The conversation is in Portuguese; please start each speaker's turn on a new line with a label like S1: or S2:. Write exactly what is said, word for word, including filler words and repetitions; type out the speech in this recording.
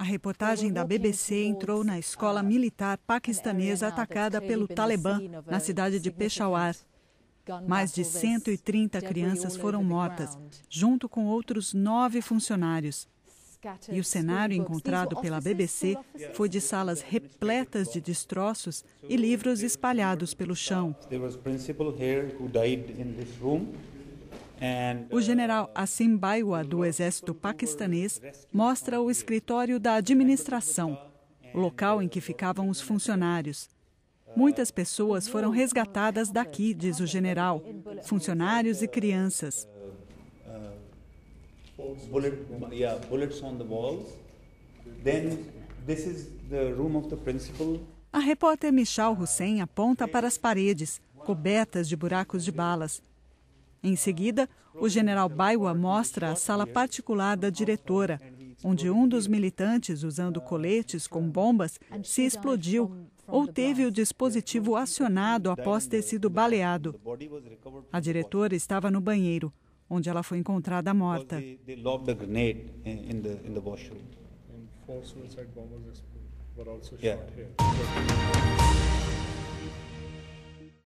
S1: A reportagem da B B C entrou na escola militar paquistanesa atacada pelo Talibã, na cidade de Peshawar. Mais de cento e trinta crianças foram mortas, junto com outros nove funcionários. E o cenário encontrado pela B B C foi de salas repletas de destroços e livros espalhados pelo chão. O general Asim Baiwa, do exército paquistanês, mostra o escritório da administração, o local em que ficavam os funcionários. Muitas pessoas foram resgatadas daqui, diz o general, funcionários e crianças.
S2: Bullet, yeah, bullets on the walls. Then this is the room of the principal.
S1: A repórter Michal Hussein aponta para as paredes, cobertas de buracos de balas. Em seguida, o general Baiwa mostra a sala particular da diretora, onde um dos militantes, usando coletes com bombas, se explodiu ou teve o dispositivo acionado após ter sido baleado. A diretora estava no banheiro, onde ela foi encontrada morta.
S3: Four suicide bombers were also shot here.